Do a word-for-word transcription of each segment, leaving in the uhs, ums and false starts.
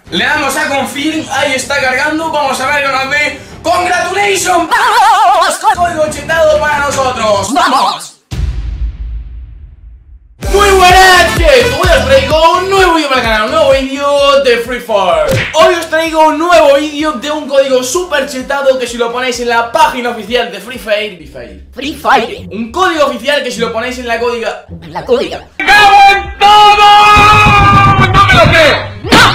Le damos a confirm, ahí está cargando. Vamos a ver que nos ve. ¡Congratulations! ¡Vamos! Código chetado para nosotros. ¡Vamos! Muy buenas, gente. Hoy os traigo un nuevo vídeo para el canal, un nuevo vídeo de Free Fire. Hoy os traigo un nuevo vídeo de un código super chetado que si lo ponéis en la página oficial de Free Fire, Free Fire, Free Fire. Un código oficial que si lo ponéis en la códiga, La códiga. ¡me cago en todo! ¡No me lo creo!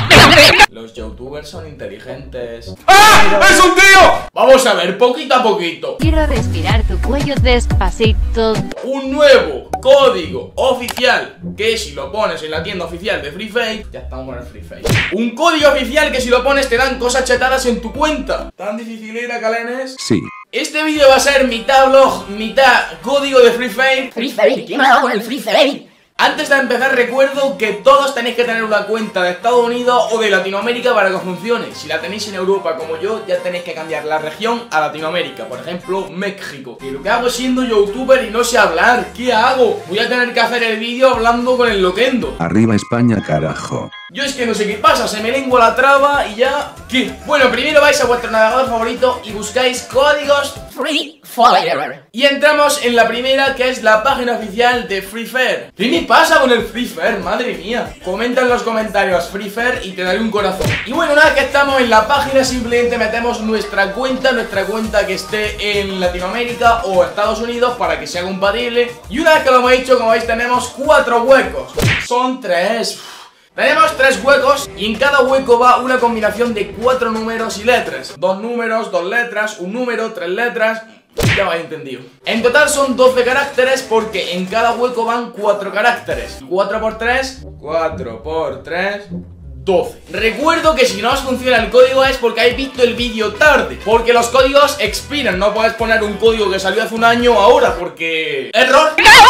Los youtubers son inteligentes. ¡Ah! ¡Es un tío! Vamos a ver, poquito a poquito. Quiero respirar tu cuello despacito. Un nuevo código oficial que si lo pones en la tienda oficial de Free Fire, ya estamos con el Free Fire. Un código oficial que si lo pones te dan cosas chetadas en tu cuenta. ¿Tan difícil era, Calenes? Sí. Este vídeo va a ser mitad vlog, mitad código de Free Fire. Free Fire. ¿Qué me ha dado con el Free Fire? Antes de empezar recuerdo que todos tenéis que tener una cuenta de Estados Unidos o de Latinoamérica para que os funcione. Si la tenéis en Europa como yo, ya tenéis que cambiar la región a Latinoamérica. Por ejemplo, México. ¿Pero qué hago siendo youtuber y no sé hablar? ¿Qué hago? Voy a tener que hacer el vídeo hablando con el loquendo. Arriba España, carajo. Yo es que no sé qué pasa, se me lengua la traba y ya... ¿Qué? Bueno, primero vais a vuestro navegador favorito y buscáis códigos Free Fire. y entramos en la primera, que es la página oficial de Free Fire. ¿Qué me pasa con el Free Fire? Madre mía. Comenta en los comentarios Free Fire y te daré un corazón. Y bueno, una vez que estamos en la página, simplemente metemos nuestra cuenta, nuestra cuenta que esté en Latinoamérica o Estados Unidos para que sea compatible. Y una vez que lo hemos hecho, como veis, tenemos cuatro huecos. Son tres. Tenemos tres huecos y en cada hueco va una combinación de cuatro números y letras. Dos números, dos letras, un número, tres letras. Ya vais entendido. En total son doce caracteres porque en cada hueco van cuatro caracteres. cuatro por tres, cuatro por tres, doce. Recuerdo que si no os funciona el código es porque habéis visto el vídeo tarde, porque los códigos expiran. No puedes poner un código que salió hace un año ahora porque... ¡Error!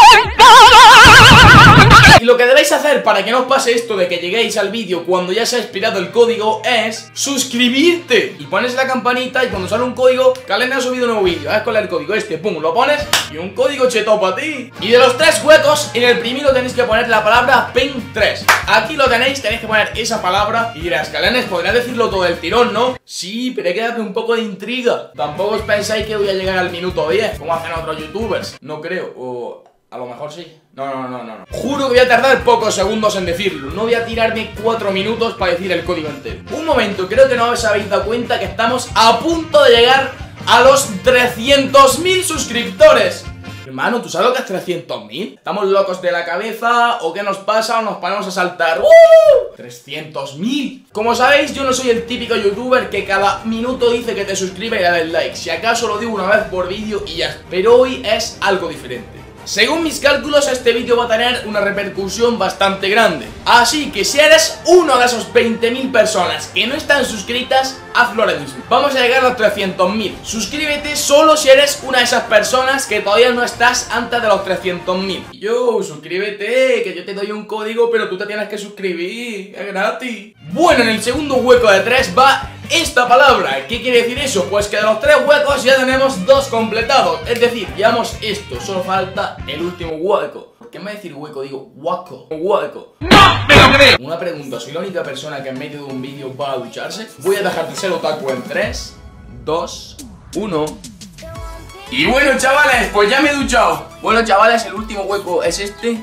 Y lo que debéis hacer para que no os pase esto de que lleguéis al vídeo cuando ya se ha expirado el código es suscribirte y pones la campanita y cuando sale un código, Calena ha subido un nuevo vídeo, es con el código este, pum, lo pones y un código chetado para ti. Y de los tres huecos, en el primero tenéis que poner la palabra pen tres. Aquí lo tenéis, tenéis que poner esa palabra y dirás, Calenes, podrás decirlo todo del tirón, ¿no? Sí, pero hay que darle un poco de intriga. Tampoco os pensáis que voy a llegar al minuto diez como hacen otros youtubers. No creo, o... a lo mejor sí. No, no, no, no, no. Juro que voy a tardar pocos segundos en decirlo. No voy a tirarme cuatro minutos para decir el código entero. Un momento, creo que no os habéis dado cuenta que estamos a punto de llegar a los trescientos mil suscriptores. Hermano, ¿tú sabes lo que es trescientos mil? ¿Estamos locos de la cabeza? ¿O qué nos pasa? ¿O nos ponemos a saltar? ¡Uh! ¡trescientos mil! Como sabéis, yo no soy el típico youtuber que cada minuto dice que te suscribe y le da el like. Si acaso lo digo una vez por vídeo y ya. Pero hoy es algo diferente. Según mis cálculos, este vídeo va a tener una repercusión bastante grande. Así que si eres uno de esos veinte mil personas que no están suscritas, hazlo ahora mismo. Vamos a llegar a los trescientos mil. Suscríbete solo si eres una de esas personas que todavía no estás antes de los trescientos mil. Yo, suscríbete, que yo te doy un código, pero tú te tienes que suscribir. Es gratis. Bueno, en el segundo hueco de tres va esta palabra. ¿Qué quiere decir eso? Pues que de los tres huecos ya tenemos dos completados. Es decir, llevamos esto, solo falta el último hueco. ¿Por qué en vez de decir hueco digo hueco? Hueco. ¡No me lo creo! Una pregunta, ¿soy la única persona que en medio de un vídeo va a ducharse? Voy a dejar de ser otaku en tres, dos, uno. Y bueno, chavales, pues ya me he duchado. Bueno, chavales, el último hueco es este.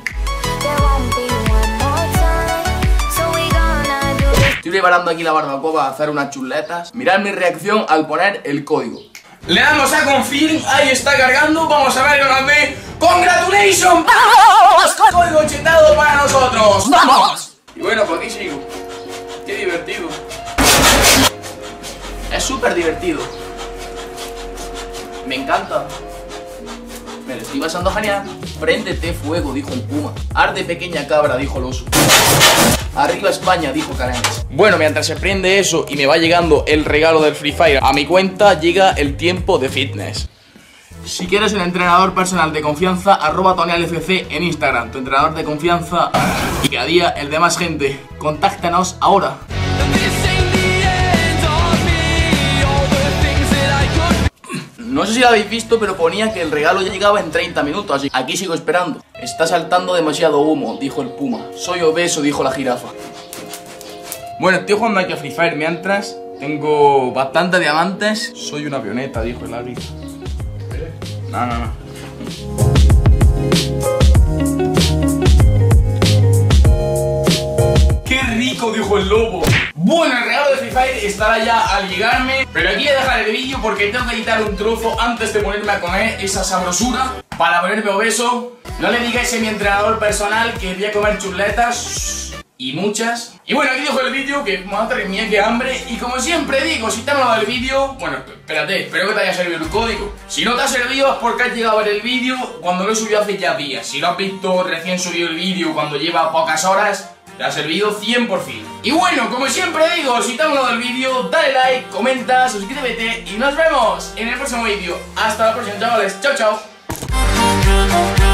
Estoy preparando aquí la barbacoa para hacer unas chuletas. Mirad mi reacción al poner el código. Le damos a confirm, ahí está cargando. Vamos a ver que nos ve. ¡Congratulations! ¡Vamos! Código chetado para nosotros. ¡Vamos! Y bueno, pues aquí sigo. Qué divertido. Es súper divertido. Me encanta. Me lo estoy pasando genial. Préndete fuego, dijo el puma. Arde pequeña cabra, dijo el oso. Arriba España, dijo Calenes. Bueno, mientras se prende eso y me va llegando el regalo del Free Fire a mi cuenta, llega el tiempo de fitness. Si quieres un entrenador personal de confianza, arroba TonyAlFC en Instagram, tu entrenador de confianza y cada día el de más gente. Contáctanos ahora. No sé si lo habéis visto, pero ponía que el regalo ya llegaba en treinta minutos, así que aquí sigo esperando. Está saltando demasiado humo, dijo el puma. Soy obeso, dijo la jirafa. Bueno, estoy jugando aquí a Free Fire mientras. Tengo bastantes diamantes. Soy una avioneta, dijo el árbitro. No, no, no. ¡Qué rico! Dijo el lobo. Bueno, el regalo de Free Fire estará ya al llegarme, pero aquí voy a dejar el vídeo porque tengo que quitar un trozo antes de ponerme a comer esa sabrosura para ponerme obeso. No le digáis a mi entrenador personal que voy a comer chuletas y muchas. Y bueno, aquí dejo el vídeo, que madre mía, qué hambre. Y como siempre digo, si te ha molado el vídeo, bueno, espérate, espero que te haya servido el código. Si no te ha servido es porque has llegado a ver el vídeo cuando lo he subido hace ya días. Si lo has visto recién subido el vídeo cuando lleva pocas horas, te ha servido cien por cien. Y bueno, como siempre digo, si te ha gustado el vídeo, dale like, comenta, suscríbete y nos vemos en el próximo vídeo. Hasta la próxima, chavales. Chao, chao.